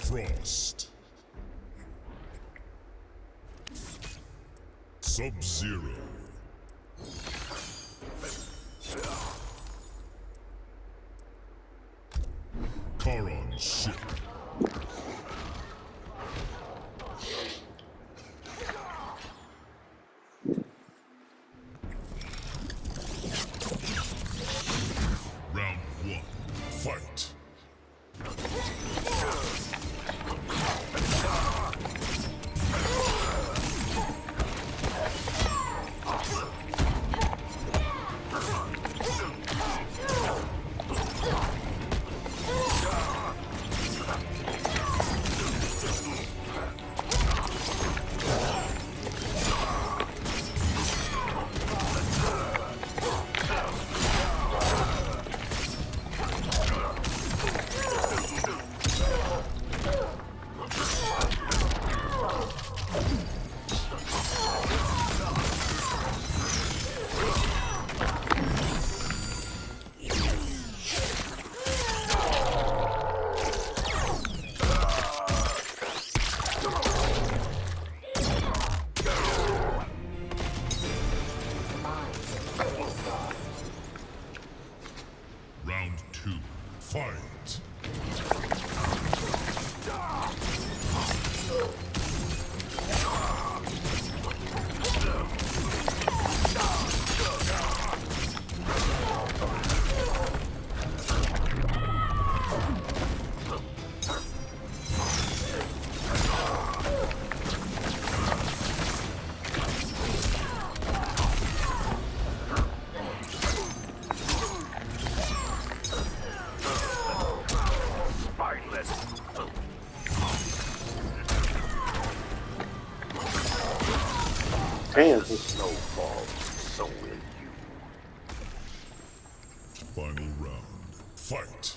Frost. Sub-Zero. Charon ship. Round one, fight. Round two, fight! Damn. Snowfall, so will you. Final round, fight!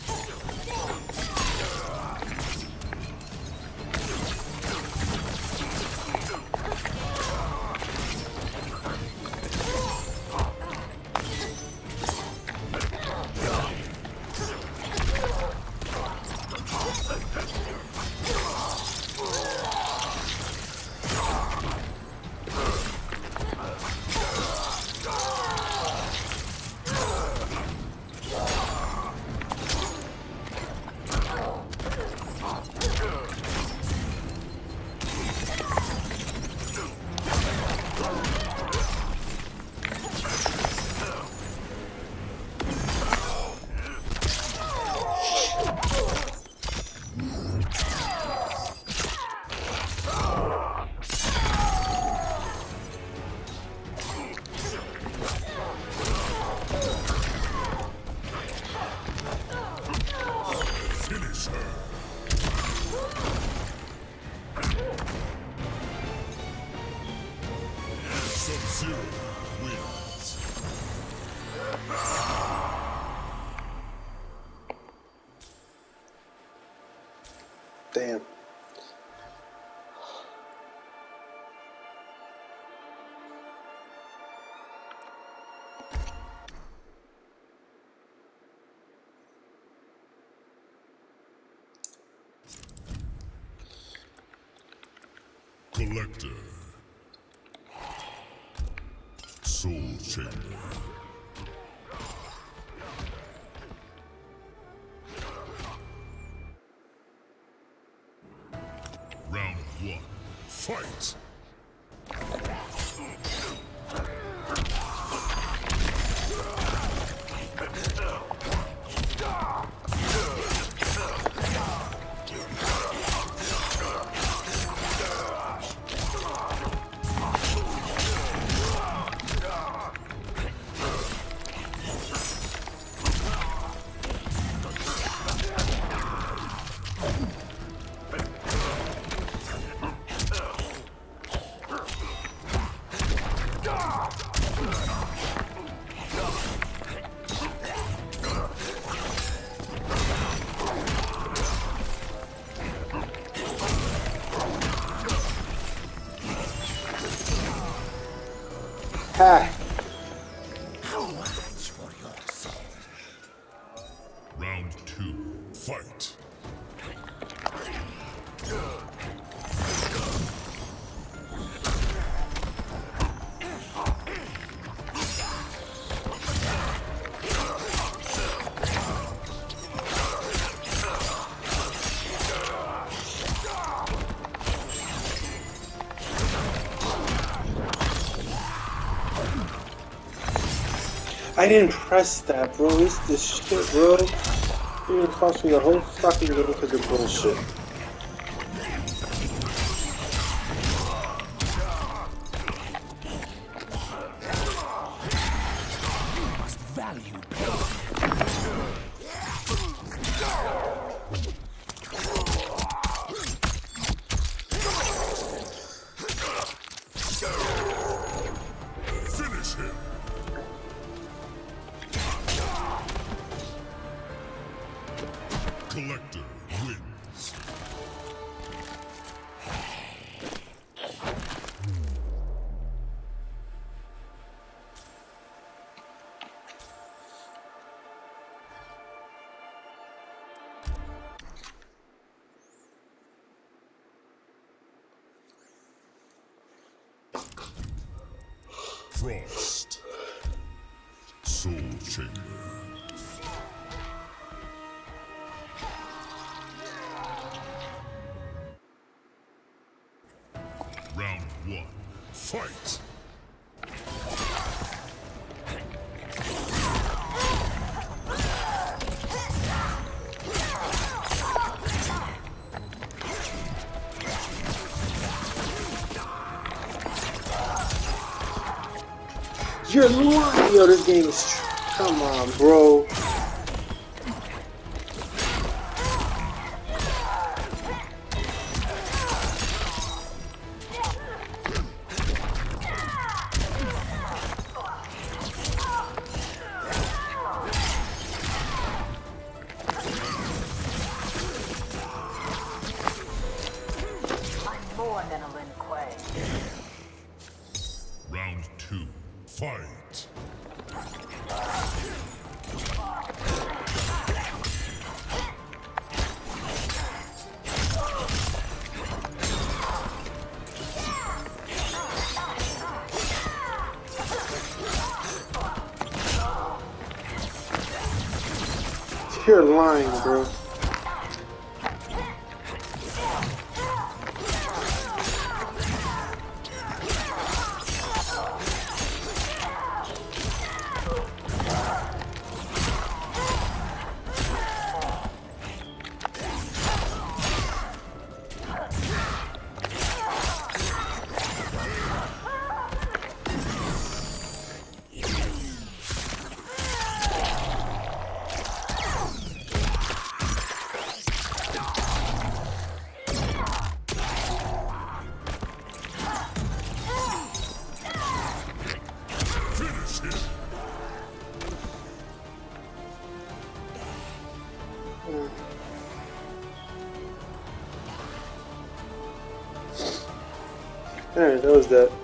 Finish her! Sub-Zero wins. Damn. Collector. Soul Chamber. Round one, fight! Ha! How much for your soul? Round two, fight! I didn't press that, bro. It's this shit, bro. It even cost me the whole fucking game because of bullshit. Finish him. Collector wins. Frost. Soul Chamber. Round 1. Fight! You're lying, yo. This game is. Come on, bro. I'm more than a Lin Kuei. Round 2. Fight! You're lying, bro. Alright, that was that.